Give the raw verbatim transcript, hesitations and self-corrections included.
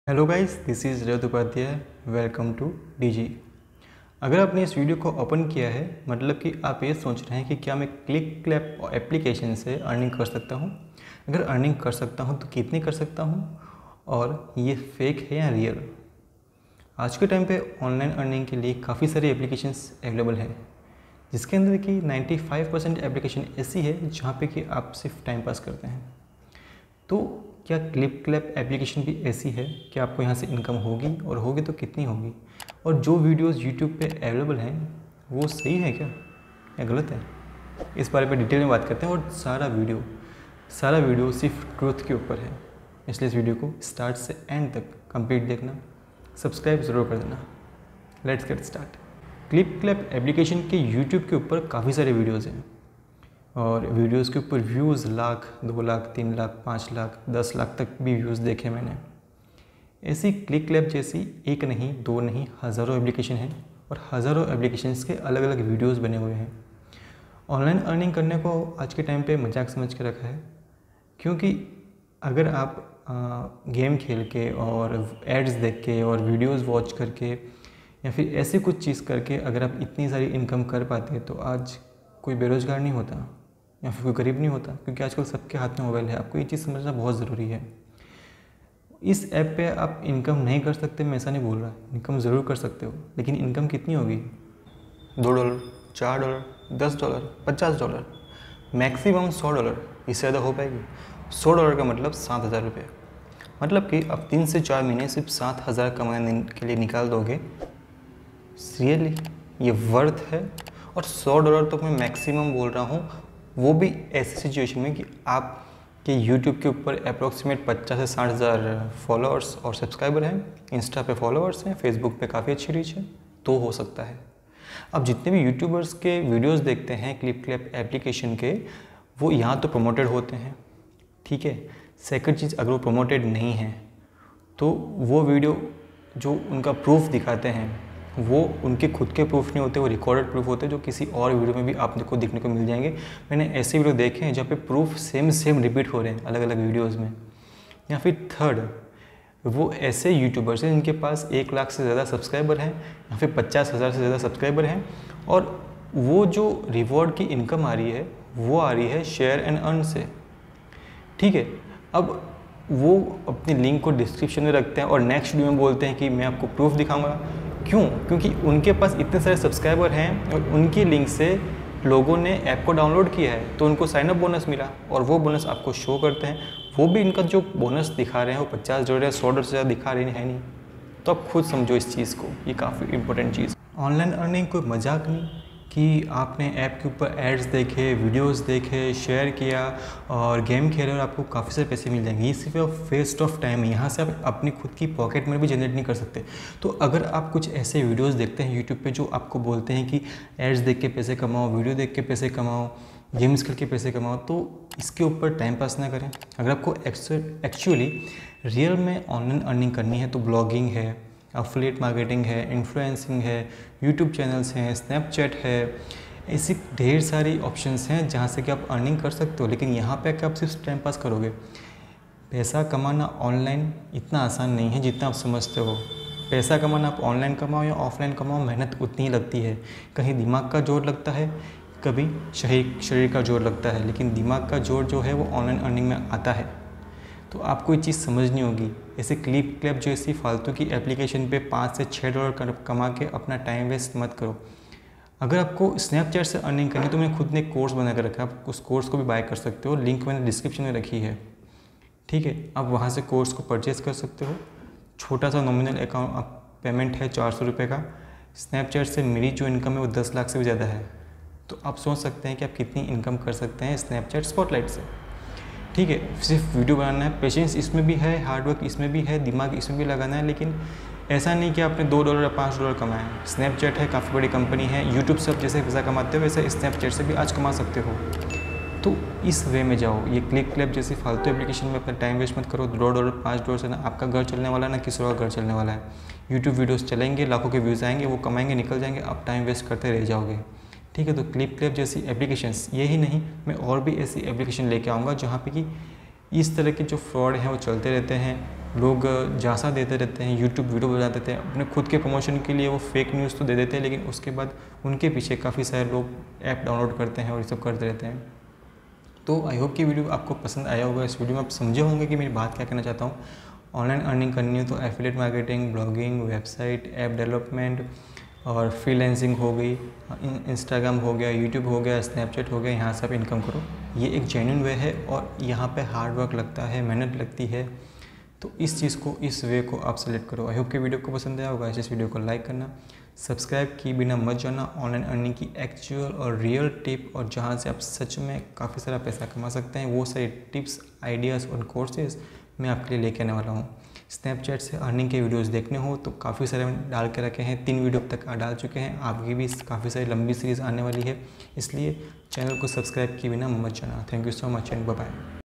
Hello guys, this is Rajat Upadhyay. Welcome to DG. अगर आपने इस वीडियो को ओपन किया है मतलब कि आप ये सोच रहे हैं कि क्या मैं क्लिक क्लैप एप्लीकेशन से अर्निंग कर सकता हूँ। अगर अर्निंग कर सकता हूँ तो कितनी कर सकता हूँ और ये फेक है या रियल। आज के टाइम पे ऑनलाइन अर्निंग के लिए काफ़ी सारी एप्लीकेशंस अवेलेबल है, जिसके अंदर कि पचानवे परसेंट एप्लीकेशन ऐसी है जहाँ पे कि आप सिर्फ टाइम पास करते हैं। तो क्या क्लिक क्लैप एप्लीकेशन भी ऐसी है कि आपको यहाँ से इनकम होगी, और होगी तो कितनी होगी, और जो वीडियोस यूट्यूब पे अवेलेबल हैं वो सही है क्या या गलत है, इस बारे में डिटेल में बात करते हैं। और सारा वीडियो सारा वीडियो सिर्फ ट्रूथ के ऊपर है, इसलिए इस वीडियो को स्टार्ट से एंड तक कंप्लीट देखना, सब्सक्राइब ज़रूर कर देना। Let's get start. Click clap application के यूट्यूब के ऊपर काफ़ी सारे वीडियोज़ हैं, और वीडियोस के ऊपर व्यूज़ लाख, दो लाख, तीन लाख, पाँच लाख, दस लाख तक भी व्यूज़ देखे मैंने। ऐसी क्लिक क्लैप जैसी एक नहीं, दो नहीं, हज़ारों एप्लीकेशन हैं, और हज़ारों एप्लीकेशंस के अलग अलग वीडियोस बने हुए हैं। ऑनलाइन अर्निंग करने को आज के टाइम पे मजाक समझ के रखा है, क्योंकि अगर आप आ, गेम खेल के और एड्स देख के और वीडियोस वॉच करके या फिर ऐसे कुछ चीज़ करके अगर आप इतनी सारी इनकम कर पाते तो आज कोई बेरोज़गार नहीं होता या फिर कोई गरीब नहीं होता, क्योंकि आजकल सबके हाथ में मोबाइल है। आपको ये चीज़ समझना बहुत ज़रूरी है। इस ऐप पे आप इनकम नहीं कर सकते, मैं ऐसा नहीं बोल रहा, इनकम ज़रूर कर सकते हो, लेकिन इनकम कितनी होगी? दो डॉलर, चार डॉलर, दस डॉलर, पचास डॉलर, मैक्सिमम सौ डॉलर, इससे ज़्यादा हो पाएगी? सौ डॉलर का मतलब सात हज़ार रुपये, मतलब कि आप तीन से चार महीने सिर्फ सात हज़ार कमाने के लिए निकाल दोगे। सीरियसली ये वर्थ है? और सौ डॉलर तो मैं मैक्सिमम बोल रहा हूँ, वो भी ऐसी सिचुएशन में कि आप के यूट्यूब के ऊपर अप्रॉक्सीमेट पचास से साठ हज़ार फॉलोअर्स और सब्सक्राइबर हैं, इंस्टा पे फॉलोअर्स हैं, फेसबुक पे काफ़ी अच्छी रीच है, तो हो सकता है। अब जितने भी यूट्यूबर्स के वीडियोस देखते हैं क्लिक क्लैप एप्लीकेशन के, वो यहाँ तो प्रमोटेड होते हैं, ठीक है। सेकंड चीज़, अगर वो प्रमोटेड नहीं है तो वो वीडियो जो उनका प्रूफ दिखाते हैं वो उनके खुद के प्रूफ नहीं होते, वो रिकॉर्डेड प्रूफ होते हैं, जो किसी और वीडियो में भी आपको देखने को मिल जाएंगे। मैंने ऐसे वीडियो देखे हैं जहाँ पे प्रूफ सेम सेम रिपीट हो रहे हैं अलग अलग वीडियोस में। या फिर थर्ड, वो ऐसे यूट्यूबर्स हैं जिनके पास एक लाख से ज़्यादा सब्सक्राइबर हैं या फिर पचास हज़ार से ज़्यादा सब्सक्राइबर हैं, और वो जो रिवॉर्ड की इनकम आ रही है वो आ रही है शेयर एंड अर्न से, ठीक है। अब वो अपनी लिंक को डिस्क्रिप्शन में रखते हैं और नेक्स्ट वीडियो में बोलते हैं कि मैं आपको प्रूफ दिखाऊंगा। क्यों? क्योंकि उनके पास इतने सारे सब्सक्राइबर हैं और उनकी लिंक से लोगों ने ऐप को डाउनलोड किया है, तो उनको साइनअप बोनस मिला, और वो बोनस आपको शो करते हैं। वो भी इनका जो बोनस दिखा रहे हैं वो पचास डॉलर या सौ डॉलर से ज़्यादा दिखा रहे हैं नहीं। तो आप खुद समझो इस चीज़ को, ये काफ़ी इंपॉर्टेंट चीज़। ऑनलाइन अर्निंग कोई मजाक नहीं कि आपने ऐप के ऊपर एड्स देखे, वीडियोस देखे, शेयर किया और गेम खेले और आपको काफ़ी सारे पैसे मिल जाएंगे। ये सिर्फ वेस्ट ऑफ टाइम है, यहाँ से आप अपनी खुद की पॉकेट मनी भी जनरेट नहीं कर सकते। तो अगर आप कुछ ऐसे वीडियोस देखते हैं यूट्यूब पे जो आपको बोलते हैं कि एड्स देख के पैसे कमाओ, वीडियो देख के पैसे कमाओ, गेम्स खेल के पैसे कमाओ, तो इसके ऊपर टाइम पास ना करें। अगर आपको एक्चुअली रियल में ऑनलाइन अर्निंग करनी है तो ब्लॉगिंग है, एफिलिएट मार्केटिंग है, इन्फ्लुएंसिंग है, यूट्यूब चैनल्स हैं, स्नैपचैट है, ऐसी ढेर सारी ऑप्शंस हैं जहाँ से कि आप अर्निंग कर सकते हो। लेकिन यहाँ पे आकर आप सिर्फ टाइम पास करोगे। पैसा कमाना ऑनलाइन इतना आसान नहीं है जितना आप समझते हो। पैसा कमाना आप ऑनलाइन कमाओ या ऑफलाइन कमाओ, मेहनत उतनी ही लगती है। कहीं दिमाग का जोर लगता है, कभी शरीर शरीर का जोर लगता है, लेकिन दिमाग का जोर जो है वो ऑनलाइन अर्निंग में आता है। तो आपको ये चीज़ समझनी होगी। ऐसे क्लिक क्लैप जो ऐसी फालतू की एप्लीकेशन पे पाँच से छः डॉलर कमा के अपना टाइम वेस्ट मत करो। अगर आपको स्नैपचैट से अर्निंग करनी है तो मैंने खुद ने एक कोर्स बना कर रखा है, आप उस कोर्स को भी बाय कर सकते हो, लिंक मैंने डिस्क्रिप्शन में रखी है, ठीक है। आप वहाँ से कोर्स को परचेज़ कर सकते हो। छोटा सा नॉमिनल अकाउंट पेमेंट है चार सौ रुपये का। स्नैपचैट से मेरी जो इनकम है वो दस लाख से भी ज़्यादा है। तो आप सोच सकते हैं कि आप कितनी इनकम कर सकते हैं स्नैपचैट स्पॉटलाइट से, ठीक है। सिर्फ वीडियो बनाना है, पेशेंस इसमें भी है, हार्डवर्क इसमें भी है, दिमाग इसमें भी लगाना है। लेकिन ऐसा नहीं कि आपने दो डॉलर या पाँच डॉलर कमाए। स्नैपचैट है, काफ़ी बड़ी कंपनी है। यूट्यूब से आप जैसे पैसा कमाते हो वैसे स्नैपचैट से भी आज कमा सकते हो। तो इस वे में जाओ। ये क्लिक क्लैप जैसी फालतू एप्लीकेशन में अपना टाइम वेस्ट मत करो। दो डॉलर पाँच डॉलर से ना आपका घर चलने वाला है ना किसी और का घर चलने वाला है। यूट्यूब वीडियोज़ चलेंगे, लाखों के व्यूज़ आएंगे, वो कमाएंगे, निकल जाएंगे, आप टाइम वेस्ट करते रह जाओगे, ठीक है। तो क्लिक क्लैप जैसी एप्लीकेशंस, यही नहीं मैं और भी ऐसी एप्लीकेशन लेके आऊँगा जहाँ पे कि इस तरह के जो फ्रॉड हैं वो चलते रहते हैं। लोग झांसा देते रहते हैं, यूट्यूब वीडियो बना देते हैं अपने खुद के प्रमोशन के लिए, वो फेक न्यूज़ तो दे देते हैं, लेकिन उसके बाद उनके पीछे काफ़ी सारे लोग ऐप डाउनलोड करते हैं और ये सब करते रहते हैं। तो आई होप कि वीडियो आपको पसंद आया होगा। इस वीडियो में आप समझे होंगे कि मेरी बात क्या कहना चाहता हूँ। ऑनलाइन अर्निंग करनी है तो affiliate marketing, blogging, website, app development और फ्रीलांसिंग हो गई, इंस्टाग्राम हो गया, यूट्यूब हो गया, स्नैपचैट हो गया, यहाँ से आप इनकम करो। ये एक जेन्युइन वे है और यहाँ पे हार्ड वर्क लगता है, मेहनत लगती है। तो इस चीज़ को, इस वे को आप सेलेक्ट करो। आई होप कि वीडियो को पसंद आया होगा। इस वीडियो को लाइक करना, सब्सक्राइब किए बिना मत जाना। ऑनलाइन अर्निंग की एक्चुअल और रियल टिप और जहाँ से आप सच में काफ़ी सारा पैसा कमा सकते हैं, वो सारी टिप्स, आइडियाज़ और कोर्सेज मैं आपके लिए लेके आने वाला हूँ। स्नैपचैट से अर्निंग के वीडियोस देखने हो तो काफ़ी सारे मैंने डाल के रखे हैं, तीन वीडियो अब तक डाल चुके हैं। आपकी भी काफ़ी सारी लंबी सीरीज़ आने वाली है, इसलिए चैनल को सब्सक्राइब किए बिना मत जाना। Thank you so much and bye bye.